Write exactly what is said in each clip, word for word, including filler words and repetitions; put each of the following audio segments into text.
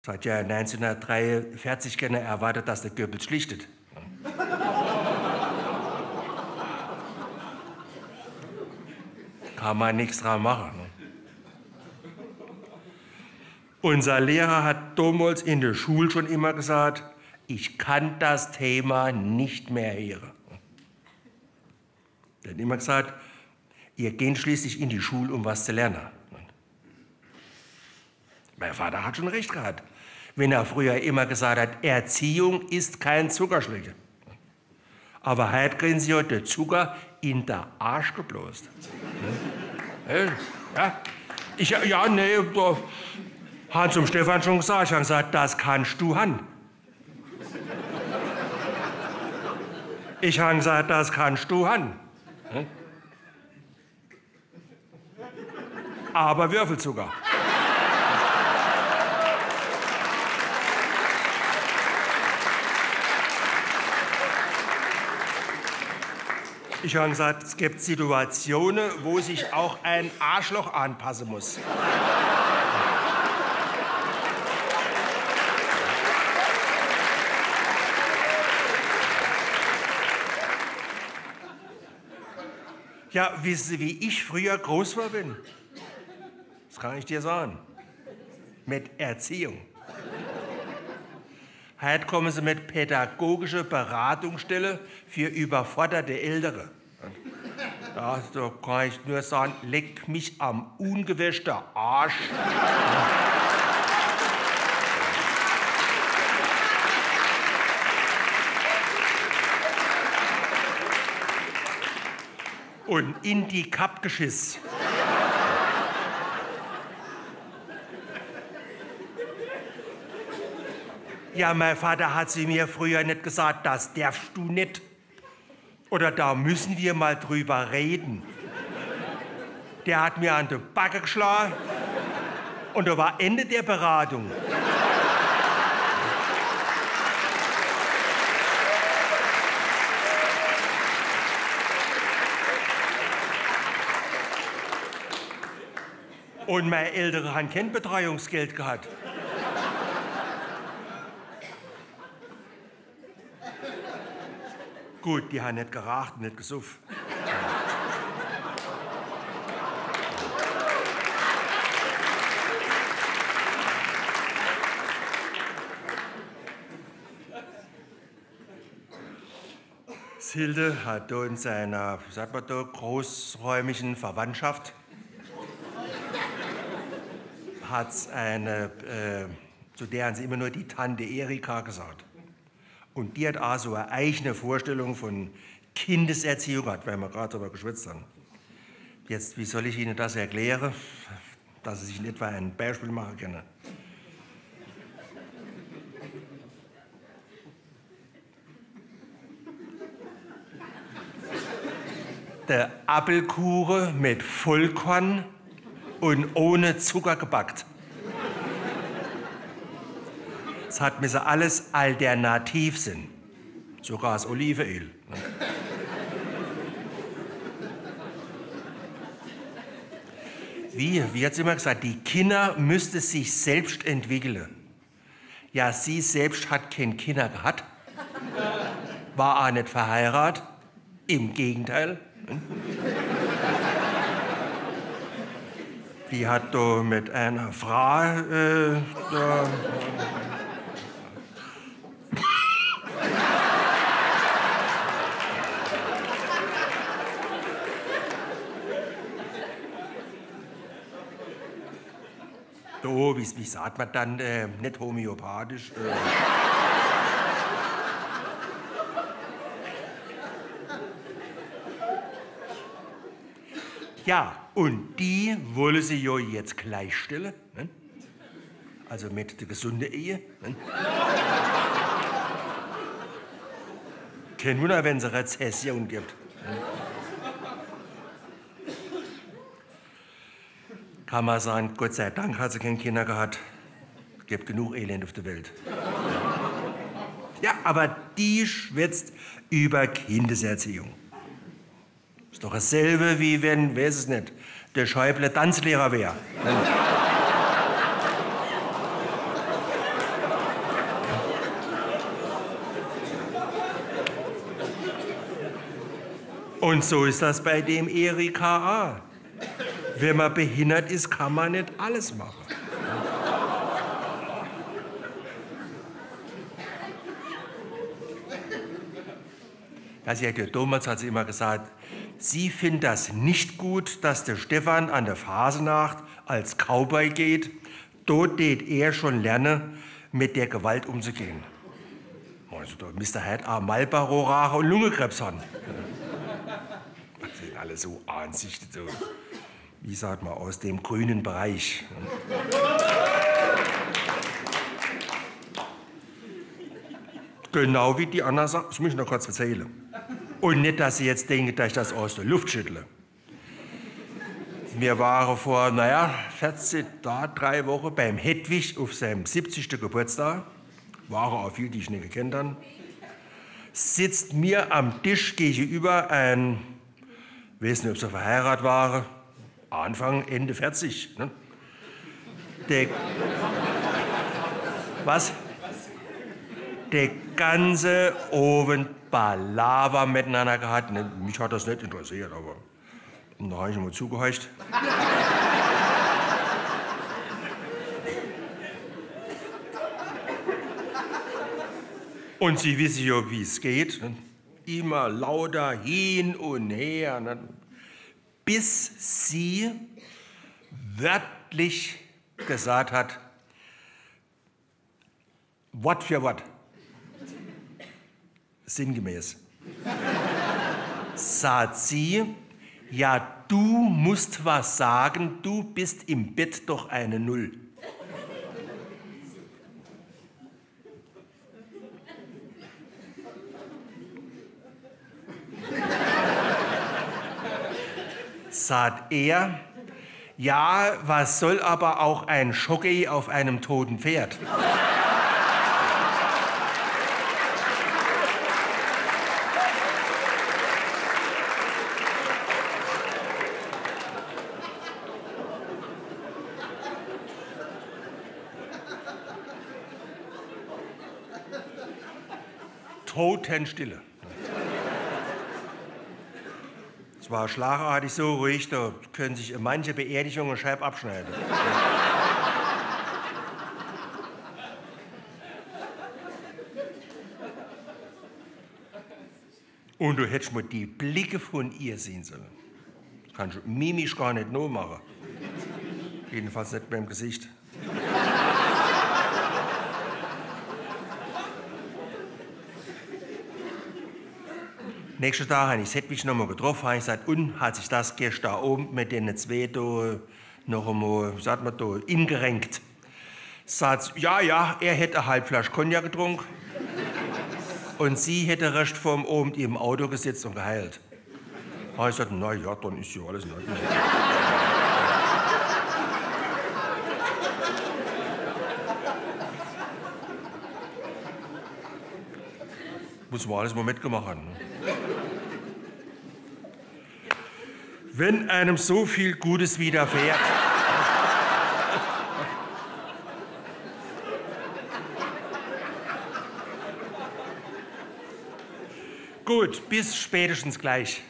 Es hat ja neunzehnhundertdreiundvierzig keiner erwartet, dass der Goebbels schlichtet. Kann man nichts dran machen. Ne? Unser Lehrer hat damals in der Schule schon immer gesagt, ich kann das Thema nicht mehr hören. Er hat immer gesagt, ihr geht schließlich in die Schule, um was zu lernen. Mein Vater hat schon recht gehabt, wenn er früher immer gesagt hat, Erziehung ist kein Zuckerschlecken. Aber heute kriegen sie ja den Zucker in der Arsch geblost. Ja, ich, ja, nee, Hans und Stefan schon gesagt, ich habe gesagt, das kannst du han. Ich habe gesagt, das kannst du han. Aber Würfelzucker. Ich habe gesagt, es gibt Situationen, wo sich auch ein Arschloch anpassen muss. Ja, wissen Sie, wie ich früher groß war bin? Das kann ich dir sagen. Mit Erziehung. Heute kommen sie mit pädagogischer Beratungsstelle für überforderte Ältere. Ja, da kann ich nur sagen, leck mich am ungewäschten Arsch. Und in die Kapp geschiss. Ja, mein Vater hat sie mir früher nicht gesagt, das darfst du nicht. Oder da müssen wir mal drüber reden. Der hat mir an die Backe geschlagen und da war Ende der Beratung. Und meine Ältere haben kein Betreuungsgeld gehabt. Gut, die haben nicht geraucht, nicht gesoffen. Hilde hat da in seiner, wie sagt man da, großräumigen Verwandtschaft hat's eine, äh, zu der haben sie immer nur die Tante Erika gesagt. Und die hat auch so eine eigene Vorstellung von Kindeserziehung gehabt, weil wir gerade darüber geschwätzt haben. Jetzt, wie soll ich Ihnen das erklären, dass Sie sich in etwa ein Beispiel machen können? Der Apfelkuchen mit Vollkorn und ohne Zucker gebackt. Es hat müssen alles alternativ sein. Sogar das Olivenöl. Wie? Wie hat sie immer gesagt, die Kinder müssten sich selbst entwickeln. Ja, sie selbst hat keine Kinder gehabt. War auch nicht verheiratet. Im Gegenteil. Die hat da mit einer Frau äh, da So, wie, wie sagt man dann, äh, nicht homöopathisch. Äh. Ja, und die wollen sie ja jetzt gleichstellen. Ne? Also mit der gesunden Ehe. Ne? Kein Wunder, wenn es eine Rezession gibt. Ne? Kann man sagen, Gott sei Dank hat sie keine Kinder gehabt. Es gibt genug Elend auf der Welt. Ja, aber die schwätzt über Kindeserziehung. Ist doch dasselbe, wie wenn, weiß es nicht, der Schäuble Tanzlehrer wäre. Und so ist das bei dem Erika auch. Wenn man behindert ist, kann man nicht alles machen. Also ja, damals hat sie immer gesagt, sie findet das nicht gut, dass der Stefan an der Fasenacht als Cowboy geht. Dort geht er schon lernen, mit der Gewalt umzugehen. Also da Mister Heid auch Marlboro rauchen und Lungenkrebs haben. Das sind alle so Ansichten, so, wie sagt man, aus dem grünen Bereich. Genau wie die anderen sagen. Das muss ich noch kurz erzählen. Und nicht, dass Sie jetzt denken, dass ich das aus der Luft schüttle. Wir waren vor, naja, vierzehn Tagen, drei Wochen beim Hedwig auf seinem siebzigsten Geburtstag. Waren auch viele, die ich nicht gekannt habe. Sitzt mir am Tisch gegenüber ein, ich weiß nicht, ob sie verheiratet waren, Anfang, Ende vierzig. Ne? Der, was? Der ganze Abend Palaver miteinander gehabt. Ne, mich hat das nicht interessiert, aber da habe ich mal zugehorcht. Und Sie wissen ja, wie es geht. Ne? Immer lauter hin und her. Ne? Bis sie wörtlich gesagt hat, Wort für Wort, sinngemäß, sagt sie, ja, du musst was sagen, du bist im Bett doch eine Null. Sagt er, ja, was soll aber auch ein Jockey auf einem toten Pferd? Totenstille. Es war schlagartig so ruhig, da können sich manche Beerdigungen scheib abschneiden. Und du hättest mal die Blicke von ihr sehen sollen. Kannst du mimisch gar nicht nur machen. Jedenfalls nicht beim Gesicht. Nächsten Tag habe ich das Hedwig noch mal getroffen, habe ich gesagt, und hat sich das gestern oben mit den zwei da noch einmal, sagt man da, ingerenkt. Sagt, ja, ja, er hätte eine halbe Flasche Cognac getrunken und sie hätte recht vom Abend im Auto gesetzt und geheilt. Da habe ich gesagt, na ja, dann ist ja alles in Ordnung. Muss man alles mal mitgemacht haben. Ne? Wenn einem so viel Gutes widerfährt. Gut, bis spätestens gleich.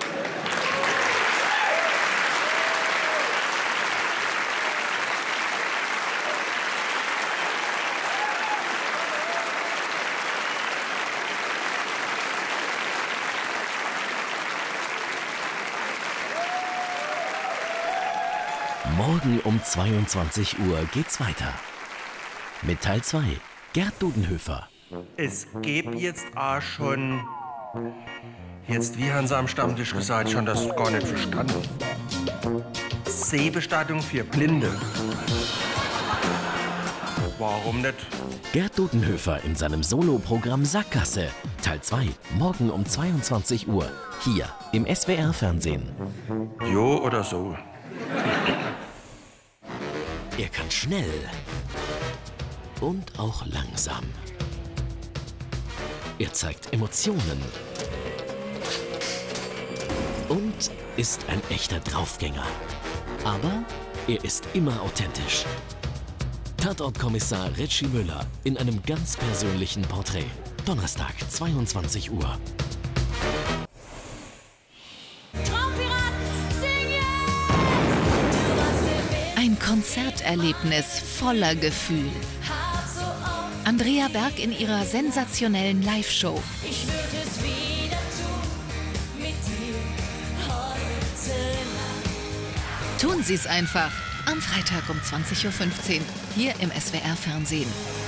Morgen um zweiundzwanzig Uhr geht's weiter. Mit Teil zwei, Gerd Dudenhöfer. Es gibt jetzt auch schon, jetzt wie haben sie am Stammtisch gesagt, ich habe das gar nicht verstanden. Sehbestattung für Blinde. Warum nicht? Gerd Dudenhöfer in seinem Soloprogramm Sackgasse. Teil zwei, morgen um zweiundzwanzig Uhr. Hier im S W R-Fernsehen. Jo oder so. Er kann schnell und auch langsam. Er zeigt Emotionen und ist ein echter Draufgänger. Aber er ist immer authentisch. Tatortkommissar Retschi Müller in einem ganz persönlichen Porträt. Donnerstag, zweiundzwanzig Uhr. Konzerterlebnis voller Gefühl. Andrea Berg in ihrer sensationellen Live-Show. Ich würde es wieder tun, mit dir heute Nacht. Tun Sie es einfach. Am Freitag um zwanzig Uhr fünfzehn hier im S W R Fernsehen.